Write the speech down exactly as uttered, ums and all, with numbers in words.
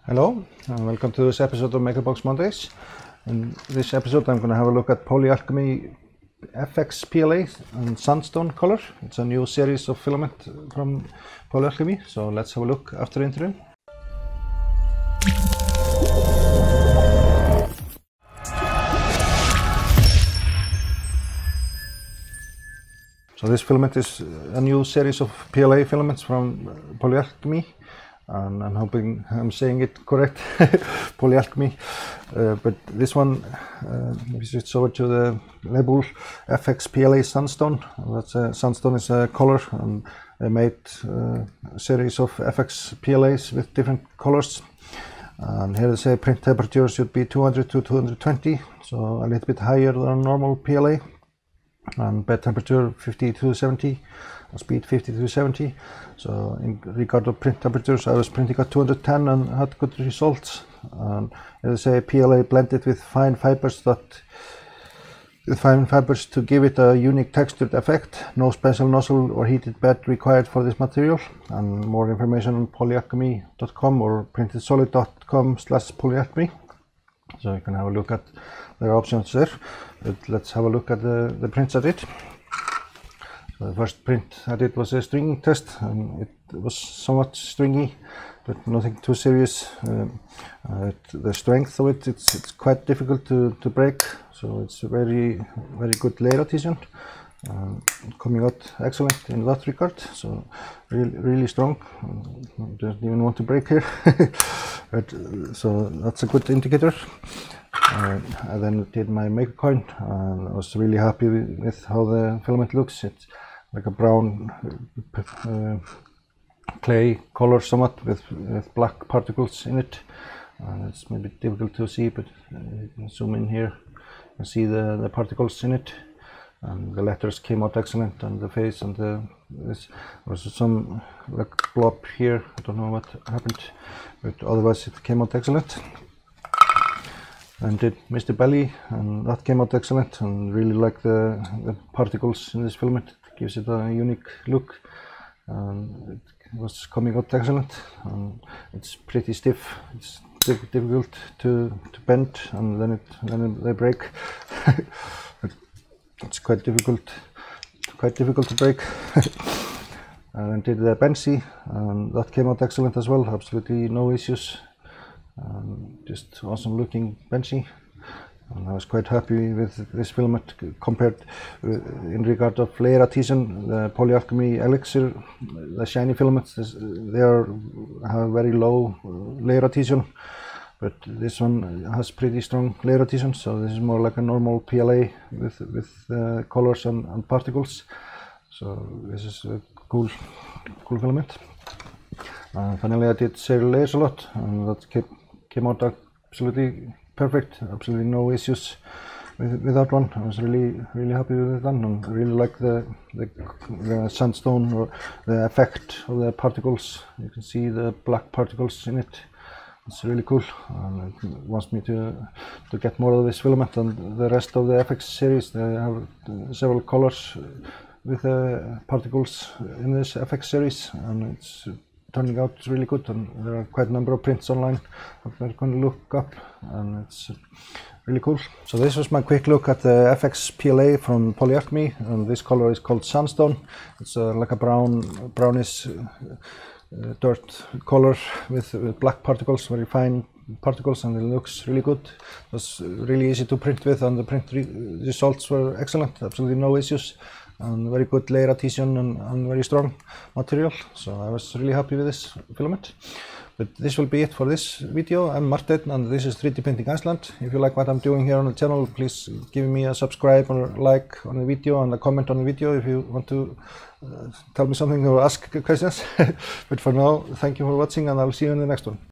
Hello and welcome to this episode of Makerbox Mondays. In this episode I'm going to have a look at Polyalchemy F X P L A and Sandstone color. It's a new series of filament from Polyalchemy, so let's have a look after the intro. So this filament is a new series of P L A filaments from Polyalchemy. And I'm hoping I'm saying it correct, Polyalchemy, uh, but this one, uh, we switch over to the label F X P L A Sandstone. That's a, Sandstone is a color, and I made uh, a series of F X P L As with different colors. And here they say print temperature should be two hundred to two hundred twenty, so a little bit higher than normal P L A. And bed temperature fifty to seventy, speed fifty to seventy. So in regard of print temperatures, I was printing at two hundred ten and had good results. And as I say, P L A blended with fine fibers that with fine fibers to give it a unique textured effect. No special nozzle or heated bed required for this material. And more information on polyalchemy dot com or printed solid dot com slash polyalchemy. So you can have a look at their options there. But let's have a look at the, the prints I did. So the first print I did was a stringing test, and it was somewhat stringy, but nothing too serious. Um, uh, it, the strength of it, it's, it's quite difficult to, to break, so it's very very good layer adhesion. Um, coming out excellent in that regard, so really really strong. Um, don't even want to break here. But, uh, so that's a good indicator. Uh, I then did my maker coin, and I was really happy with, with how the filament looks. It's like a brown uh, clay color somewhat with, with black particles in it. Uh, it's maybe difficult to see, but uh, you can zoom in here and see the, the particles in it. And the letters came out excellent, and the face and the this was some like blob here. I don't know what happened, but otherwise it came out excellent. And did Mister Belly, and that came out excellent, and really like the, the particles in this filament. It gives it a unique look, and it was coming out excellent. And it's pretty stiff. It's difficult to, to bend, and then it then they break. It's quite difficult, quite difficult to break. And then did the Benzie, and that came out excellent as well. Absolutely no issues. Um, just awesome looking Benzie, and I was quite happy with this filament compared with, in regard of layer adhesion. The Polyalchemy Elixir, the shiny filaments, this, they are have very low layer adhesion, but this one has pretty strong layer adhesion. So this is more like a normal P L A with with uh, colors and, and particles. So this is a cool, cool filament. Uh, finally, I did serial layers a lot, and that kept. Came out absolutely perfect, absolutely no issues with, with that one. I was really really happy with that, and I really like the, the, the sandstone or the effect of the particles. You can see the black particles in it. It's really cool, and it wants me to to get more of this filament and the rest of the F X series. They have several colors with the particles in this F X series, and it's turning out really good, and there are quite a number of prints online that we're going to look up, and it's really cool. So this was my quick look at the F X P L A from Polyalchemy, and this color is called Sandstone. It's uh, like a brown, brownish uh, dirt color with, with black particles, very fine particles, and it looks really good. It was really easy to print with, and the print re results were excellent, absolutely no issues. And very good layer adhesion, and, and very strong material. So I was really happy with this filament. But this will be it for this video. I'm Martin, and this is three D Printing Iceland. If you like what I'm doing here on the channel, please give me a subscribe or like on the video, and a comment on the video if you want to uh, tell me something or ask questions. But for now, thank you for watching, and I'll see you in the next one.